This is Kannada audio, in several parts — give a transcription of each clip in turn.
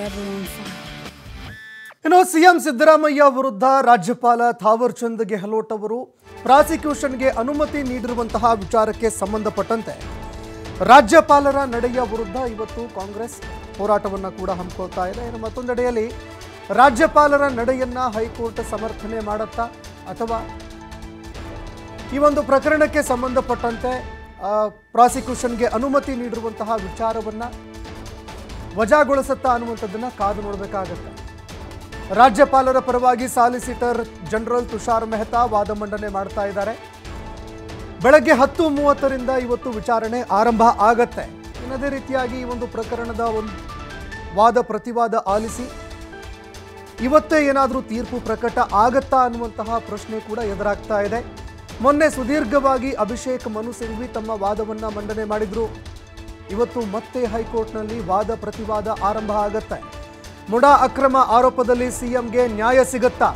ಇನ್ನು ಸಿಎಂ ಸಿದ್ದರಾಮಯ್ಯ ವಿರುದ್ಧ ರಾಜ್ಯಪಾಲ ಥಾವರ್ ಚಂದ್ ಗೆಹ್ಲೋಟ್ ಅವರು ಪ್ರಾಸಿಕ್ಯೂಷನ್ಗೆ ಅನುಮತಿ ನೀಡಿರುವಂತಹ ವಿಚಾರಕ್ಕೆ ಸಂಬಂಧಪಟ್ಟಂತೆ ರಾಜ್ಯಪಾಲರ ನಡೆಯ ವಿರುದ್ಧ ಇವತ್ತು ಕಾಂಗ್ರೆಸ್ ಹೋರಾಟವನ್ನು ಕೂಡ ಹಮ್ಮಿಕೊಳ್ತಾ ಇದೆ. ಇನ್ನು ಮತ್ತೊಂದೆಡೆಯಲ್ಲಿ ರಾಜ್ಯಪಾಲರ ನಡೆಯನ್ನ ಹೈಕೋರ್ಟ್ ಸಮರ್ಥನೆ ಮಾಡುತ್ತಾ ಅಥವಾ ಈ ಒಂದು ಪ್ರಕರಣಕ್ಕೆ ಸಂಬಂಧಪಟ್ಟಂತೆ ಪ್ರಾಸಿಕ್ಯೂಷನ್ಗೆ ಅನುಮತಿ ನೀಡಿರುವಂತಹ ವಿಚಾರವನ್ನು ವಜಾಗೊಳಿಸುತ್ತಾ ಅನ್ನುವಂಥದ್ದನ್ನು ಕಾದು ನೋಡಬೇಕಾಗತ್ತೆ. ರಾಜ್ಯಪಾಲರ ಪರವಾಗಿ ಸಾಲಿಸಿಟರ್ ಜನರಲ್ ತುಷಾರ್ ಮೆಹ್ತಾ ವಾದ ಮಂಡನೆ ಮಾಡ್ತಾ ಇದ್ದಾರೆ. ಬೆಳಗ್ಗೆ 10:30ರಿಂದ ಇವತ್ತು ವಿಚಾರಣೆ ಆರಂಭ ಆಗತ್ತೆ. ಇನ್ನದೇ ರೀತಿಯಾಗಿ ಈ ಒಂದು ಪ್ರಕರಣದ ಒಂದು ವಾದ ಪ್ರತಿವಾದ ಆಲಿಸಿ ಇವತ್ತೇ ಏನಾದರೂ ತೀರ್ಪು ಪ್ರಕಟ ಆಗತ್ತಾ ಅನ್ನುವಂತಹ ಪ್ರಶ್ನೆ ಕೂಡ ಎದುರಾಗ್ತಾ ಇದೆ. ಮೊನ್ನೆ ಸುದೀರ್ಘವಾಗಿ ಅಭಿಷೇಕ್ ಮನು ಸಿಂಘ್ವಿ ತಮ್ಮ ವಾದವನ್ನು ಮಂಡನೆ ಮಾಡಿದ್ರು. ಇವತ್ತು ಮತ್ತೆ ಹೈಕೋರ್ಟ್ನಲ್ಲಿ ವಾದ ಪ್ರತಿವಾದ ಆರಂಭ ಆಗತ್ತೆ. ಮುಡಾ ಅಕ್ರಮ ಆರೋಪದಲ್ಲಿ ಸಿಎಂಗೆ ನ್ಯಾಯ ಸಿಗುತ್ತಾ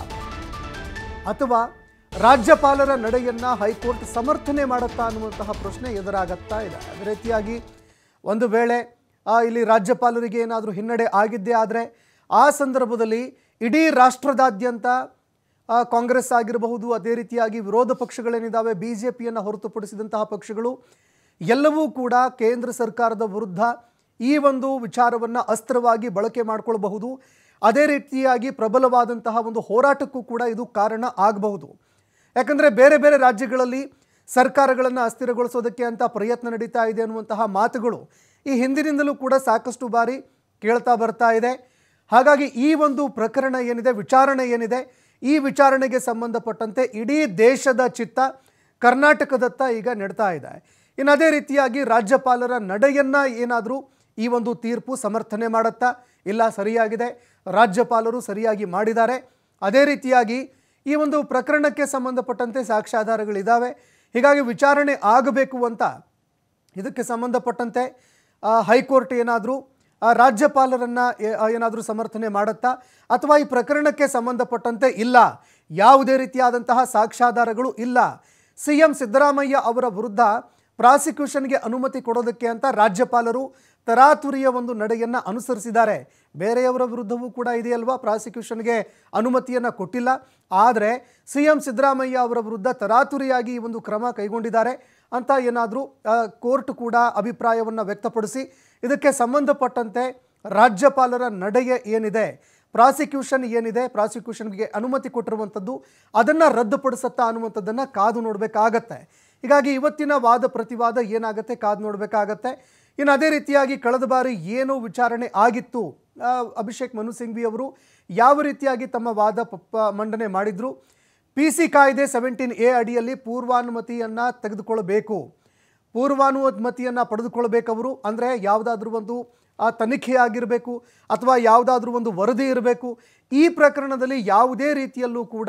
ಅಥವಾ ರಾಜ್ಯಪಾಲರ ನಡೆಯನ್ನ ಹೈಕೋರ್ಟ್ ಸಮರ್ಥನೆ ಮಾಡುತ್ತಾ ಅನ್ನುವಂತಹ ಪ್ರಶ್ನೆ ಎದುರಾಗುತ್ತಾ ಇದೆ. ಅದೇ ರೀತಿಯಾಗಿ ಒಂದು ವೇಳೆ ಇಲ್ಲಿ ರಾಜ್ಯಪಾಲರಿಗೆ ಏನಾದರೂ ಹಿನ್ನಡೆ ಆಗಿದ್ದೇ ಆದರೆ ಆ ಸಂದರ್ಭದಲ್ಲಿ ಇಡೀ ರಾಷ್ಟ್ರದಾದ್ಯಂತ ಕಾಂಗ್ರೆಸ್ ಆಗಿರಬಹುದು, ಅದೇ ರೀತಿಯಾಗಿ ವಿರೋಧ ಪಕ್ಷಗಳೇನಿದ್ದಾವೆ, ಬಿಜೆಪಿಯನ್ನು ಹೊರತುಪಡಿಸಿದಂತಹ ಪಕ್ಷಗಳು ಎಲ್ಲವೂ ಕೂಡ ಕೇಂದ್ರ ಸರ್ಕಾರದ ವಿರುದ್ಧ ಈ ಒಂದು ವಿಚಾರವನ್ನು ಅಸ್ತ್ರವಾಗಿ ಬಳಕೆ ಮಾಡಿಕೊಳ್ಳಬಹುದು. ಅದೇ ರೀತಿಯಾಗಿ ಪ್ರಬಲವಾದಂತಹ ಒಂದು ಹೋರಾಟಕ್ಕೂ ಕೂಡ ಇದು ಕಾರಣ ಆಗಬಹುದು. ಯಾಕಂದರೆ ಬೇರೆ ಬೇರೆ ರಾಜ್ಯಗಳಲ್ಲಿ ಸರ್ಕಾರಗಳನ್ನು ಅಸ್ಥಿರಗೊಳಿಸೋದಕ್ಕೆ ಅಂತ ಪ್ರಯತ್ನ ನಡೀತಾ ಇದೆ ಅನ್ನುವಂತಹ ಮಾತುಗಳು ಈ ಹಿಂದಿನಿಂದಲೂ ಕೂಡ ಸಾಕಷ್ಟು ಬಾರಿ ಕೇಳ್ತಾ ಬರ್ತಾ ಇದೆ. ಹಾಗಾಗಿ ಈ ಒಂದು ಪ್ರಕರಣ ಏನಿದೆ, ವಿಚಾರಣೆ ಏನಿದೆ, ಈ ವಿಚಾರಣೆಗೆ ಸಂಬಂಧಪಟ್ಟಂತೆ ಇಡೀ ದೇಶದ ಚಿತ್ತ ಕರ್ನಾಟಕದತ್ತ ಈಗ ನೆಡ್ತಾ ಇದೆ. ಇನ್ನು ಅದೇ ರೀತಿಯಾಗಿ ರಾಜ್ಯಪಾಲರ ನಡೆಯನ್ನು ಏನಾದರೂ ಈ ಒಂದು ತೀರ್ಪು ಸಮರ್ಥನೆ ಮಾಡುತ್ತಾ, ಇಲ್ಲ ಸರಿಯಾಗಿದೆ, ರಾಜ್ಯಪಾಲರು ಸರಿಯಾಗಿ ಮಾಡಿದ್ದಾರೆ, ಅದೇ ರೀತಿಯಾಗಿ ಈ ಒಂದು ಪ್ರಕರಣಕ್ಕೆ ಸಂಬಂಧಪಟ್ಟಂತೆ ಸಾಕ್ಷ್ಯಾಧಾರಗಳಿದ್ದಾವೆ, ಹೀಗಾಗಿ ವಿಚಾರಣೆ ಆಗಬೇಕು ಅಂತ ಇದಕ್ಕೆ ಸಂಬಂಧಪಟ್ಟಂತೆ ಹೈಕೋರ್ಟ್ ಏನಾದರೂ ರಾಜ್ಯಪಾಲರನ್ನು ಏನಾದರೂ ಸಮರ್ಥನೆ ಮಾಡುತ್ತಾ ಅಥವಾ ಈ ಪ್ರಕರಣಕ್ಕೆ ಸಂಬಂಧಪಟ್ಟಂತೆ ಇಲ್ಲ, ಯಾವುದೇ ರೀತಿಯಾದಂತಹ ಸಾಕ್ಷ್ಯಾಧಾರಗಳು ಇಲ್ಲ, ಸಿಎಂ ಸಿದ್ದರಾಮಯ್ಯ ಅವರ ವಿರುದ್ಧ ಪ್ರಾಸಿಕ್ಯೂಷನ್ಗೆ ಅನುಮತಿ ಕೊಡೋದಕ್ಕೆ ಅಂತ ರಾಜ್ಯಪಾಲರು ತರಾತುರಿಯ ಒಂದು ನಡೆಯನ್ನು ಅನುಸರಿಸಿದ್ದಾರೆ. ಬೇರೆಯವರ ವಿರುದ್ಧವೂ ಕೂಡ ಇದೆಯಲ್ವಾ, ಪ್ರಾಸಿಕ್ಯೂಷನ್ಗೆ ಅನುಮತಿಯನ್ನು ಕೊಟ್ಟಿಲ್ಲ, ಆದರೆ ಸಿಎಂ ಸಿದ್ದರಾಮಯ್ಯ ಅವರ ವಿರುದ್ಧ ತರಾತುರಿಯಾಗಿ ಈ ಒಂದು ಕ್ರಮ ಕೈಗೊಂಡಿದ್ದಾರೆ ಅಂತ ಏನಾದರೂ ಕೋರ್ಟ್ ಕೂಡ ಅಭಿಪ್ರಾಯವನ್ನು ವ್ಯಕ್ತಪಡಿಸಿ ಇದಕ್ಕೆ ಸಂಬಂಧಪಟ್ಟಂತೆ ರಾಜ್ಯಪಾಲರ ನಡೆಯ ಏನಿದೆ, ಪ್ರಾಸಿಕ್ಯೂಷನ್ ಏನಿದೆ, ಪ್ರಾಸಿಕ್ಯೂಷನ್ಗೆ ಅನುಮತಿ ಕೊಟ್ಟಿರುವಂಥದ್ದು ಅದನ್ನು ರದ್ದುಪಡಿಸುತ್ತಾ ಅನ್ನುವಂಥದ್ದನ್ನು ಕಾದು ನೋಡಬೇಕಾಗತ್ತೆ. ಹೀಗಾಗಿ ಇವತ್ತಿನ ವಾದ ಪ್ರತಿವಾದ ಏನಾಗುತ್ತೆ ಕಾದು ನೋಡಬೇಕಾಗತ್ತೆ. ಇನ್ನು ಅದೇ ರೀತಿಯಾಗಿ ಕಳೆದ ಬಾರಿ ಏನು ವಿಚಾರಣೆ ಆಗಿತ್ತು, ಅಭಿಷೇಕ್ ಮನು ಸಿಂಘ್ವಿ ಅವರು ಯಾವ ರೀತಿಯಾಗಿ ತಮ್ಮ ವಾದ ಮಂಡನೆ ಮಾಡಿದ್ರು, PC ಕಾಯ್ದೆ 17A ಅಡಿಯಲ್ಲಿ ಪೂರ್ವಾನುಮತಿಯನ್ನು ತೆಗೆದುಕೊಳ್ಳಬೇಕು, ಪೂರ್ವಾನುಮತಿಯನ್ನು ಪಡೆದುಕೊಳ್ಳಬೇಕವರು. ಅಂದರೆ ಯಾವುದಾದ್ರೂ ಒಂದು ತನಿಖೆ ಆಗಿರಬೇಕು ಅಥವಾ ಯಾವುದಾದ್ರೂ ಒಂದು ವರದಿ ಇರಬೇಕು. ಈ ಪ್ರಕರಣದಲ್ಲಿ ಯಾವುದೇ ರೀತಿಯಲ್ಲೂ ಕೂಡ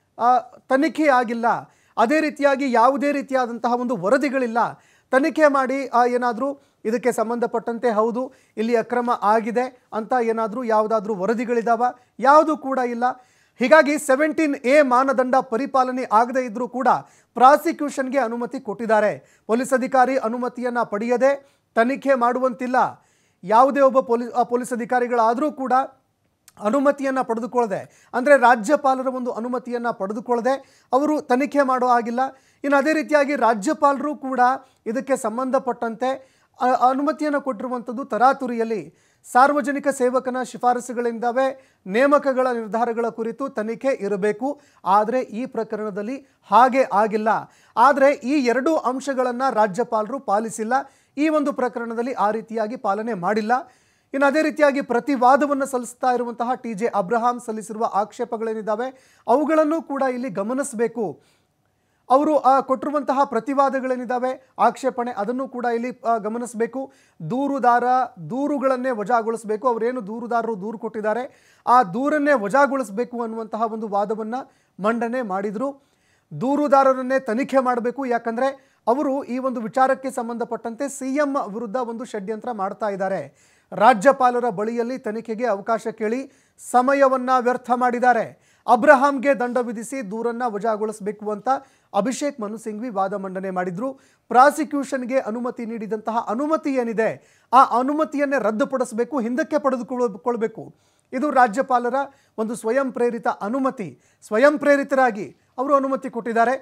ತನಿಖೆ ಆಗಿಲ್ಲ, ಅದೇ ರೀತಿಯಾಗಿ ಯಾವುದೇ ರೀತಿಯಾದಂತಹ ಒಂದು ವರದಿಗಳಿಲ್ಲ. ತನಿಖೆ ಮಾಡಿ ಏನಾದರೂ ಇದಕ್ಕೆ ಸಂಬಂಧಪಟ್ಟಂತೆ ಹೌದು ಇಲ್ಲಿ ಅಕ್ರಮ ಆಗಿದೆ ಅಂತ ಏನಾದರೂ ಯಾವುದಾದ್ರೂ ವರದಿಗಳಿದ್ದಾವ, ಯಾವುದೂ ಕೂಡ ಇಲ್ಲ. ಹೀಗಾಗಿ 17A ಮಾನದಂಡ ಪರಿಪಾಲನೆ ಆಗದೇ ಇದ್ದರೂ ಕೂಡ ಪ್ರಾಸಿಕ್ಯೂಷನ್ಗೆ ಅನುಮತಿ ಕೊಟ್ಟಿದ್ದಾರೆ. ಪೊಲೀಸ್ ಅಧಿಕಾರಿ ಅನುಮತಿಯನ್ನು ಪಡೆಯದೆ ತನಿಖೆ ಮಾಡುವಂತಿಲ್ಲ. ಯಾವುದೇ ಒಬ್ಬ ಪೊಲೀಸ್ ಅಧಿಕಾರಿಗಳಾದರೂ ಕೂಡ ಅನುಮತಿಯನ್ನು ಪಡೆದುಕೊಳ್ಳದೆ, ಅಂದರೆ ರಾಜ್ಯಪಾಲರ ಒಂದು ಅನುಮತಿಯನ್ನು ಪಡೆದುಕೊಳ್ಳದೆ ಅವರು ತನಿಖೆ ಮಾಡೋ ಆಗಿಲ್ಲ. ಇನ್ನು ಅದೇ ರೀತಿಯಾಗಿ ರಾಜ್ಯಪಾಲರು ಕೂಡ ಇದಕ್ಕೆ ಸಂಬಂಧಪಟ್ಟಂತೆ ಅನುಮತಿಯನ್ನು ಕೊಟ್ಟಿರುವಂಥದ್ದು ತರಾತುರಿಯಲ್ಲಿ. ಸಾರ್ವಜನಿಕ ಸೇವಕನ ಶಿಫಾರಸುಗಳಿಂದವೇ ನೇಮಕಗಳ ನಿರ್ಧಾರಗಳ ಕುರಿತು ತನಿಖೆ ಇರಬೇಕು, ಆದರೆ ಈ ಪ್ರಕರಣದಲ್ಲಿ ಹಾಗೆ ಆಗಿಲ್ಲ. ಆದರೆ ಈ ಎರಡೂ ಅಂಶಗಳನ್ನು ರಾಜ್ಯಪಾಲರು ಪಾಲಿಸಿಲ್ಲ, ಈ ಒಂದು ಪ್ರಕರಣದಲ್ಲಿ ಆ ರೀತಿಯಾಗಿ ಪಾಲನೆ ಮಾಡಿಲ್ಲ. ಇನ್ನು ಅದೇ ರೀತಿಯಾಗಿ ಪ್ರತಿವಾದವನ್ನು ಸಲ್ಲಿಸ್ತಾ ಇರುವಂತಹ TJ ಅಬ್ರಹಾಂ ಸಲ್ಲಿಸಿರುವ ಆಕ್ಷೇಪಗಳೇನಿದ್ದಾವೆ ಅವುಗಳನ್ನು ಕೂಡ ಇಲ್ಲಿ ಗಮನಿಸಬೇಕು. ಅವರು ಕೊಟ್ಟಿರುವಂತಹ ಪ್ರತಿವಾದಗಳೇನಿದ್ದಾವೆ, ಆಕ್ಷೇಪಣೆ, ಅದನ್ನು ಕೂಡ ಇಲ್ಲಿ ಗಮನಿಸಬೇಕು. ದೂರುದಾರ ದೂರುಗಳನ್ನೇ ವಜಾಗೊಳಿಸಬೇಕು, ಅವರೇನು ದೂರುದಾರರು ದೂರು ಕೊಟ್ಟಿದ್ದಾರೆ ಆ ದೂರನ್ನೇ ವಜಾಗೊಳಿಸಬೇಕು ಅನ್ನುವಂತಹ ಒಂದು ವಾದವನ್ನು ಮಂಡನೆ ಮಾಡಿದರು. ದೂರುದಾರರನ್ನೇ ತನಿಖೆ ಮಾಡಬೇಕು, ಯಾಕಂದರೆ ಅವರು ಈ ಒಂದು ವಿಚಾರಕ್ಕೆ ಸಂಬಂಧಪಟ್ಟಂತೆ ಸಿಎಂ ವಿರುದ್ಧ ಒಂದು ಷಡ್ಯಂತ್ರ ಮಾಡ್ತಾ ಇದ್ದಾರೆ. ರಾಜ್ಯಪಾಲರ ಬಳಿಯಲ್ಲಿ ತನಿಖೆಗೆ ಅವಕಾಶ ಕೇಳಿ ಸಮಯವನ್ನು ವ್ಯರ್ಥ ಮಾಡಿದ್ದಾರೆ. ಅಬ್ರಹಾಂಗೆ ದಂಡ ವಿಧಿಸಿ ದೂರನ್ನ ವಜಾಗೊಳಿಸಬೇಕು ಅಂತ ಅಭಿಷೇಕ್ ಮನು ಸಿಂಘ್ವಿ ವಾದ ಮಂಡನೆ ಮಾಡಿದ್ರು. ಪ್ರಾಸಿಕ್ಯೂಷನ್ಗೆ ಅನುಮತಿ ನೀಡಿದಂತಹ ಅನುಮತಿ ಏನಿದೆ ಆ ಅನುಮತಿಯನ್ನೇ ರದ್ದುಪಡಿಸಬೇಕು, ಹಿಂದಕ್ಕೆ ಪಡೆದುಕೊಳ್ಳಬೇಕು. ಇದು ರಾಜ್ಯಪಾಲರ ಒಂದು ಸ್ವಯಂ ಪ್ರೇರಿತ ಅನುಮತಿ. ಸ್ವಯಂ ಪ್ರೇರಿತರಾಗಿ ಅವರು ಅನುಮತಿ ಕೊಟ್ಟಿದ್ದಾರೆ.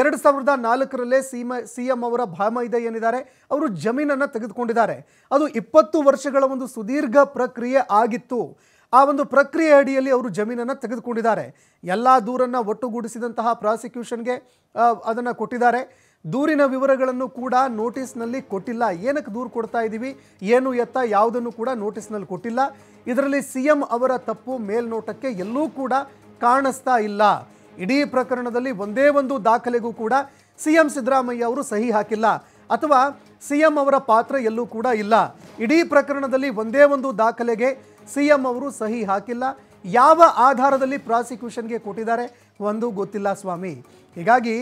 2004ರಲ್ಲೇ ಸಿಎಂ ಅವರ ಭಾಮೈದ ಏನಿದ್ದಾರೆ ಅವರು ಜಮೀನನ್ನು ತೆಗೆದುಕೊಂಡಿದ್ದಾರೆ. ಅದು 20 ವರ್ಷಗಳ ಒಂದು ಸುದೀರ್ಘ ಪ್ರಕ್ರಿಯೆ ಆಗಿತ್ತು. ಆ ಒಂದು ಪ್ರಕ್ರಿಯೆ ಅಡಿಯಲ್ಲಿ ಅವರು ಜಮೀನನ್ನು ತೆಗೆದುಕೊಂಡಿದ್ದಾರೆ. ಎಲ್ಲ ದೂರನ್ನು ಒಟ್ಟುಗೂಡಿಸಿದಂತಹ ಪ್ರಾಸಿಕ್ಯೂಷನ್ಗೆ ಅದನ್ನು ಕೊಟ್ಟಿದ್ದಾರೆ. ದೂರಿನ ವಿವರಗಳನ್ನು ಕೂಡ ನೋಟಿಸ್ನಲ್ಲಿ ಕೊಟ್ಟಿಲ್ಲ. ಏನಕ್ಕೆ ದೂರು ಕೊಡ್ತಾ ಇದ್ದೀವಿ, ಏನು ಎತ್ತ ಯಾವುದನ್ನು ಕೂಡ ನೋಟಿಸ್ನಲ್ಲಿ ಕೊಟ್ಟಿಲ್ಲ. ಇದರಲ್ಲಿ ಸಿಎಂ ಅವರ ತಪ್ಪು ಮೇಲ್ನೋಟಕ್ಕೆ ಎಲ್ಲೂ ಕೂಡ ಕಾಣಿಸ್ತಾ ಇಲ್ಲ. ಇಡೀ ಪ್ರಕರಣದಲ್ಲಿ ಒಂದೇ ಒಂದು ದಾಖಲೆಗೂ ಕೂಡ ಸಿಎಂ ಸಿದ್ದರಾಮಯ್ಯ ಅವರು ಸಹಿ ಹಾಕಿಲ್ಲ, ಅಥವಾ ಸಿಎಂ ಅವರ ಪಾತ್ರ ಎಲ್ಲೂ ಕೂಡ ಇಲ್ಲ. ಇಡೀ ಪ್ರಕರಣದಲ್ಲಿ ಒಂದೇ ಒಂದು ದಾಖಲೆಗೆ ಸಿಎಂ ಅವರು ಸಹಿ ಹಾಕಿಲ್ಲ. ಯಾವ ಆಧಾರದಲ್ಲಿ ಪ್ರಾಸಿಕ್ಯೂಷನ್ಗೆ ಕೊಟ್ಟಿದ್ದಾರೆ ಒಂದು ಗೊತ್ತಿಲ್ಲ ಸ್ವಾಮಿ. ಹೀಗಾಗಿ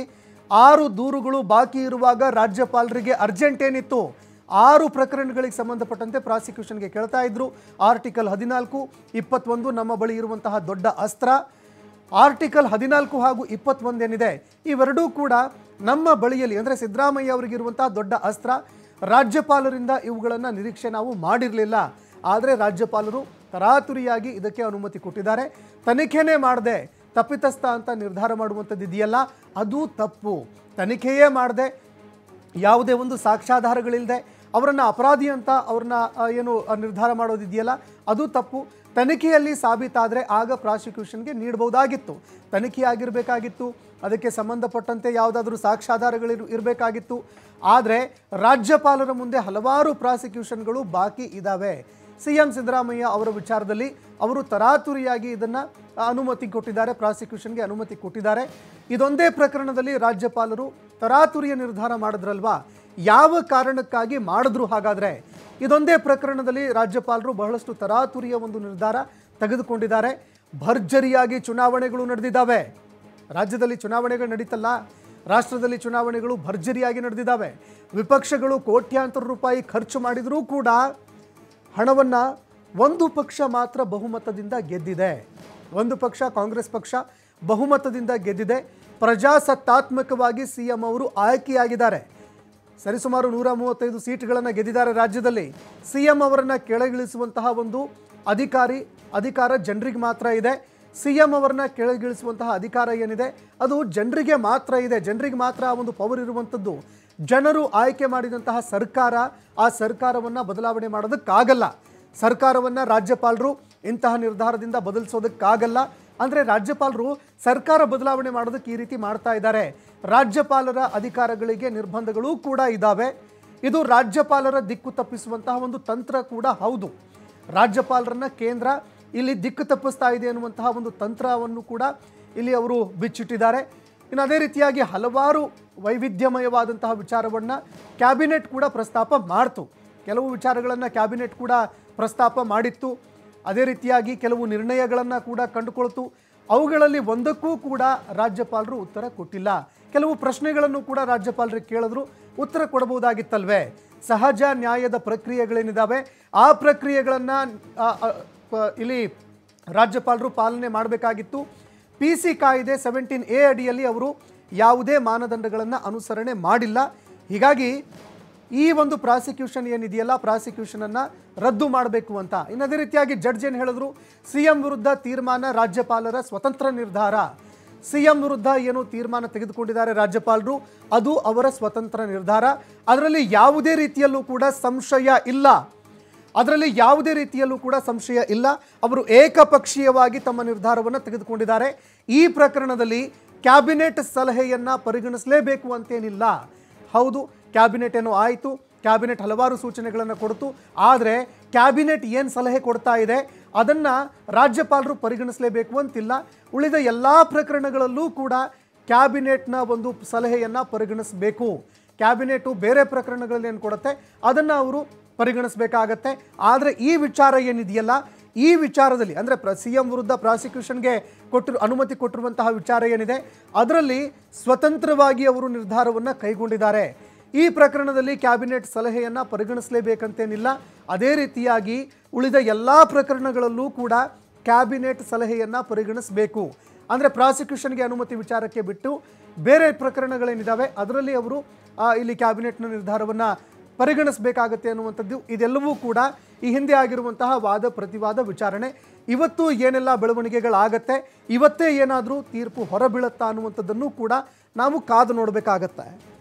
6 ದೂರುಗಳು ಬಾಕಿ ಇರುವಾಗ ರಾಜ್ಯಪಾಲರಿಗೆ ಅರ್ಜೆಂಟ್ ಏನಿತ್ತು, 6 ಪ್ರಕರಣಗಳಿಗೆ ಸಂಬಂಧಪಟ್ಟಂತೆ ಪ್ರಾಸಿಕ್ಯೂಷನ್ಗೆ ಕೇಳ್ತಾ ಇದ್ರು. ಆರ್ಟಿಕಲ್ 14, 21 ನಮ್ಮ ಬಳಿ ಇರುವಂತಹ ದೊಡ್ಡ ಅಸ್ತ್ರ. ಆರ್ಟಿಕಲ್ 14 ಹಾಗೂ 21 ಏನಿದೆ ಇವೆರಡೂ ಕೂಡ ನಮ್ಮ ಬಳಿಯಲ್ಲಿ, ಅಂದರೆ ಸಿದ್ದರಾಮಯ್ಯ ಅವರಿಗಿರುವಂತಹ ದೊಡ್ಡ ಅಸ್ತ್ರ. ರಾಜ್ಯಪಾಲರಿಂದ ಇವುಗಳನ್ನು ನಿರೀಕ್ಷೆ ನಾವು ಮಾಡಿರಲಿಲ್ಲ. ಆದರೆ ರಾಜ್ಯಪಾಲರು ತರಾತುರಿಯಾಗಿ ಇದಕ್ಕೆ ಅನುಮತಿ ಕೊಟ್ಟಿದ್ದಾರೆ. ತನಿಖೆನೇ ಮಾಡದೆ ತಪ್ಪಿತಸ್ಥ ಅಂತ ನಿರ್ಧಾರ ಮಾಡುವಂಥದ್ದು ಇದೆಯಲ್ಲ, ಅದು ತಪ್ಪು. ತನಿಖೆಯೇ ಮಾಡದೆ, ಯಾವುದೇ ಒಂದು ಸಾಕ್ಷ್ಯಾಧಾರಗಳಿಲ್ಲದೆ ಅವರನ್ನು ಅಪರಾಧಿ ಅಂತ ಅವ್ರನ್ನ ಏನು ನಿರ್ಧಾರ ಮಾಡೋದಿದೆಯಲ್ಲ, ಅದು ತಪ್ಪು. ತನಿಖೆಯಲ್ಲಿ ಸಾಬೀತಾದರೆ ಆಗ ಪ್ರಾಸಿಕ್ಯೂಷನ್ಗೆ ನೀಡಬಹುದಾಗಿತ್ತು. ತನಿಖೆ ಆಗಿರಬೇಕಾಗಿತ್ತು, ಅದಕ್ಕೆ ಸಂಬಂಧಪಟ್ಟಂತೆ ಯಾವುದಾದ್ರೂ ಸಾಕ್ಷ್ಯಾಧಾರಗಳು ಇರಬೇಕಾಗಿತ್ತು. ಆದರೆ ರಾಜ್ಯಪಾಲರ ಮುಂದೆ ಹಲವಾರು ಪ್ರಾಸಿಕ್ಯೂಷನ್ಗಳು ಬಾಕಿ ಇದ್ದಾವೆ. ಸಿಎಂ ಸಿದ್ದರಾಮಯ್ಯ ಅವರ ವಿಚಾರದಲ್ಲಿ ಅವರು ತರಾತುರಿಯಾಗಿ ಇದನ್ನು ಅನುಮತಿ ಕೊಟ್ಟಿದ್ದಾರೆ, ಪ್ರಾಸಿಕ್ಯೂಷನ್ಗೆ ಅನುಮತಿ ಕೊಟ್ಟಿದ್ದಾರೆ. ಇದೊಂದೇ ಪ್ರಕರಣದಲ್ಲಿ ರಾಜ್ಯಪಾಲರು ತರಾತುರಿಯ ನಿರ್ಧಾರ ಮಾಡಿದ್ರಲ್ವಾ, ಯಾವ ಕಾರಣಕ್ಕಾಗಿ ಮಾಡಿದ್ರು? ಹಾಗಾದರೆ ಇದೊಂದೇ ಪ್ರಕರಣದಲ್ಲಿ ರಾಜ್ಯಪಾಲರು ಬಹಳಷ್ಟು ತರಾತುರಿಯ ಒಂದು ನಿರ್ಧಾರ ತೆಗೆದುಕೊಂಡಿದ್ದಾರೆ. ಭರ್ಜರಿಯಾಗಿ ಚುನಾವಣೆಗಳು ನಡೆದಿದ್ದಾವೆ. ರಾಜ್ಯದಲ್ಲಿ ಚುನಾವಣೆಗಳು ನಡೀತಲ್ಲ, ರಾಷ್ಟ್ರದಲ್ಲಿ ಚುನಾವಣೆಗಳು ಭರ್ಜರಿಯಾಗಿ ನಡೆದಿದ್ದಾವೆ. ವಿಪಕ್ಷಗಳು ಕೋಟ್ಯಾಂತರ ರೂಪಾಯಿ ಖರ್ಚು ಮಾಡಿದರೂ ಕೂಡ ಹಣವನ್ನು ಒಂದು ಪಕ್ಷ ಮಾತ್ರ ಬಹುಮತದಿಂದ ಗೆದ್ದಿದೆ. ಒಂದು ಪಕ್ಷ, ಕಾಂಗ್ರೆಸ್ ಪಕ್ಷ ಬಹುಮತದಿಂದ ಗೆದ್ದಿದೆ. ಪ್ರಜಾಸತ್ತಾತ್ಮಕವಾಗಿ ಸಿಎಂ ಅವರು ಆಯ್ಕೆಯಾಗಿದ್ದಾರೆ. ಸರಿಸುಮಾರು 135 ಸೀಟ್ಗಳನ್ನು ಗೆದ್ದಿದ್ದಾರೆ ರಾಜ್ಯದಲ್ಲಿ. ಸಿಎಂ ಅವರನ್ನು ಕೆಳಗಿಳಿಸುವಂತಹ ಒಂದು ಅಧಿಕಾರ ಜನರಿಗೆ ಮಾತ್ರ ಇದೆ. ಸಿಎಂ ಅವರನ್ನ ಕೆಳಗಿಳಿಸುವಂತಹ ಅಧಿಕಾರ ಏನಿದೆ ಅದು ಜನರಿಗೆ ಮಾತ್ರ ಇದೆ. ಜನರಿಗೆ ಮಾತ್ರ ಆ ಒಂದು ಪವರ್ ಇರುವಂಥದ್ದು. ಜನರು ಆಯ್ಕೆ ಮಾಡಿದಂತಹ ಸರ್ಕಾರ, ಆ ಸರ್ಕಾರವನ್ನು ಬದಲಾವಣೆ ಮಾಡೋದಕ್ಕಾಗಲ್ಲ. ಸರ್ಕಾರವನ್ನು ರಾಜ್ಯಪಾಲರು ಇಂತಹ ನಿರ್ಧಾರದಿಂದ ಬದಲಿಸೋದಕ್ಕಾಗಲ್ಲ. ಅಂದರೆ ರಾಜ್ಯಪಾಲರು ಸರ್ಕಾರ ಬದಲಾವಣೆ ಮಾಡೋದಕ್ಕೆ ಈ ರೀತಿ ಮಾಡ್ತಾ ಇದ್ದಾರೆ. ರಾಜ್ಯಪಾಲರ ಅಧಿಕಾರಗಳಿಗೆ ನಿರ್ಬಂಧಗಳು ಕೂಡ ಇದ್ದಾವೆ. ಇದು ರಾಜ್ಯಪಾಲರ ದಿಕ್ಕು ತಪ್ಪಿಸುವಂತಹ ಒಂದು ತಂತ್ರ ಕೂಡ ಹೌದು. ರಾಜ್ಯಪಾಲರನ್ನ ಕೇಂದ್ರ ಇಲ್ಲಿ ದಿಕ್ಕು ತಪ್ಪಿಸ್ತಾ ಇದೆ ಅನ್ನುವಂತಹ ಒಂದು ತಂತ್ರವನ್ನು ಕೂಡ ಇಲ್ಲಿ ಅವರು ಬಿಚ್ಚಿಟ್ಟಿದ್ದಾರೆ. ಇನ್ನು ಅದೇ ರೀತಿಯಾಗಿ ಹಲವಾರು ವೈವಿಧ್ಯಮಯವಾದಂತಹ ವಿಚಾರವನ್ನು ಕ್ಯಾಬಿನೆಟ್ ಕೂಡ ಪ್ರಸ್ತಾಪ ಮಾಡ್ತು. ಕೆಲವು ವಿಚಾರಗಳನ್ನು ಕ್ಯಾಬಿನೆಟ್ ಕೂಡ ಪ್ರಸ್ತಾಪ ಮಾಡಿತ್ತು. ಅದೇ ರೀತಿಯಾಗಿ ಕೆಲವು ನಿರ್ಣಯಗಳನ್ನು ಕೂಡ ಕಂಡುಕೊಳ್ತು. ಅವುಗಳಲ್ಲಿ ಒಂದಕ್ಕೂ ಕೂಡ ರಾಜ್ಯಪಾಲರು ಉತ್ತರ ಕೊಟ್ಟಿಲ್ಲ. ಕೆಲವು ಪ್ರಶ್ನೆಗಳನ್ನು ಕೂಡ ರಾಜ್ಯಪಾಲರಿಗೆ ಕೇಳಿದ್ರು, ಉತ್ತರ ಕೊಡಬಹುದಾಗಿತ್ತಲ್ವೇ. ಸಹಜ ನ್ಯಾಯದ ಪ್ರಕ್ರಿಯೆಗಳೇನಿದ್ದಾವೆ ಆ ಪ್ರಕ್ರಿಯೆಗಳನ್ನು ಇಲ್ಲಿ ರಾಜ್ಯಪಾಲರು ಪಾಲನೆ ಮಾಡಬೇಕಾಗಿತ್ತು. PC ಕಾಯ್ದೆ 17A ಅಡಿಯಲ್ಲಿ ಅವರು ಯಾವುದೇ ಮಾನದಂಡಗಳನ್ನು ಅನುಸರಣೆ ಮಾಡಿಲ್ಲ. ಹೀಗಾಗಿ ಈ ಒಂದು ಪ್ರಾಸಿಕ್ಯೂಷನ್ ಏನಿದೆಯಲ್ಲ, ಪ್ರಾಸಿಕ್ಯೂಷನನ್ನು ರದ್ದು ಮಾಡಬೇಕು ಅಂತ. ಇನ್ನು ಅದೇ ರೀತಿಯಾಗಿ ಜಡ್ಜ್ ಏನು ಹೇಳಿದ್ರು, ಸಿಎಂ ವಿರುದ್ಧ ತೀರ್ಮಾನ ರಾಜ್ಯಪಾಲರ ಸ್ವತಂತ್ರ ನಿರ್ಧಾರ. ಸಿಎಂ ವಿರುದ್ಧ ಏನು ತೀರ್ಮಾನ ತೆಗೆದುಕೊಂಡಿದ್ದಾರೆ ರಾಜ್ಯಪಾಲರು, ಅದು ಅವರ ಸ್ವತಂತ್ರ ನಿರ್ಧಾರ. ಅದರಲ್ಲಿ ಯಾವುದೇ ರೀತಿಯಲ್ಲೂ ಕೂಡ ಸಂಶಯ ಇಲ್ಲ. ಅವರು ಏಕಪಕ್ಷೀಯವಾಗಿ ತಮ್ಮ ನಿರ್ಧಾರವನ್ನು ತೆಗೆದುಕೊಂಡಿದ್ದಾರೆ. ಈ ಪ್ರಕರಣದಲ್ಲಿ ಕ್ಯಾಬಿನೆಟ್ ಸಲಹೆಯನ್ನು ಪರಿಗಣಿಸಲೇಬೇಕು ಅಂತೇನಿಲ್ಲ. ಹೌದು, ಕ್ಯಾಬಿನೆಟ್ ಏನೋ ಆಯಿತು, ಕ್ಯಾಬಿನೆಟ್ ಹಲವಾರು ಸೂಚನೆಗಳನ್ನು ಕೊಡ್ತು. ಆದರೆ ಕ್ಯಾಬಿನೆಟ್ ಏನು ಸಲಹೆ ಕೊಡ್ತಾ ಇದೆ ಅದನ್ನು ರಾಜ್ಯಪಾಲರು ಪರಿಗಣಿಸಲೇಬೇಕು ಅಂತಿಲ್ಲ. ಉಳಿದ ಎಲ್ಲ ಪ್ರಕರಣಗಳಲ್ಲೂ ಕೂಡ ಕ್ಯಾಬಿನೆಟ್ನ ಒಂದು ಸಲಹೆಯನ್ನು ಪರಿಗಣಿಸಬೇಕು. ಕ್ಯಾಬಿನೆಟು ಬೇರೆ ಪ್ರಕರಣಗಳಲ್ಲಿ ಏನು ಕೊಡುತ್ತೆ ಅದನ್ನು ಅವರು ಪರಿಗಣಿಸಬೇಕಾಗತ್ತೆ. ಆದರೆ ಈ ವಿಚಾರ ಏನಿದೆಯಲ್ಲ, ಈ ವಿಚಾರದಲ್ಲಿ ಅಂದರೆ ಸಿಎಂ ವಿರುದ್ಧ ಪ್ರಾಸಿಕ್ಯೂಷನ್ಗೆ ಅನುಮತಿ ಕೊಟ್ಟಿರುವಂತಹ ವಿಚಾರ ಏನಿದೆ ಅದರಲ್ಲಿ ಸ್ವತಂತ್ರವಾಗಿ ಅವರು ನಿರ್ಧಾರವನ್ನು ಕೈಗೊಂಡಿದ್ದಾರೆ. ಈ ಪ್ರಕರಣದಲ್ಲಿ ಕ್ಯಾಬಿನೆಟ್ ಸಲಹೆಯನ್ನು ಪರಿಗಣಿಸಲೇಬೇಕಂತೇನಿಲ್ಲ. ಅದೇ ರೀತಿಯಾಗಿ ಉಳಿದ ಎಲ್ಲ ಪ್ರಕರಣಗಳಲ್ಲೂ ಕೂಡ ಕ್ಯಾಬಿನೆಟ್ ಸಲಹೆಯನ್ನು ಪರಿಗಣಿಸಬೇಕು. ಅಂದರೆ ಪ್ರಾಸಿಕ್ಯೂಷನ್ಗೆ ಅನುಮತಿ ವಿಚಾರಕ್ಕೆ ಬಿಟ್ಟು ಬೇರೆ ಪ್ರಕರಣಗಳೇನಿದ್ದಾವೆ ಅದರಲ್ಲಿ ಅವರು ಇಲ್ಲಿ ಕ್ಯಾಬಿನೆಟ್ನ ನಿರ್ಧಾರವನ್ನು ಪರಿಗಣಿಸಬೇಕಾಗತ್ತೆ ಅನ್ನುವಂಥದ್ದು ಇದೆಲ್ಲವೂ ಕೂಡ ಈ ಹಿಂದೆ ಆಗಿರುವಂತಹ ವಾದ ಪ್ರತಿವಾದ ವಿಚಾರಣೆ. ಇವತ್ತು ಏನೆಲ್ಲ ಬೆಳವಣಿಗೆಗಳಾಗತ್ತೆ, ಇವತ್ತೇ ಏನಾದರೂ ತೀರ್ಪು ಹೊರಬೀಳುತ್ತಾ ಅನ್ನುವಂಥದ್ದನ್ನು ಕೂಡ ನಾವು ಕಾದು ನೋಡಬೇಕಾಗತ್ತೆ.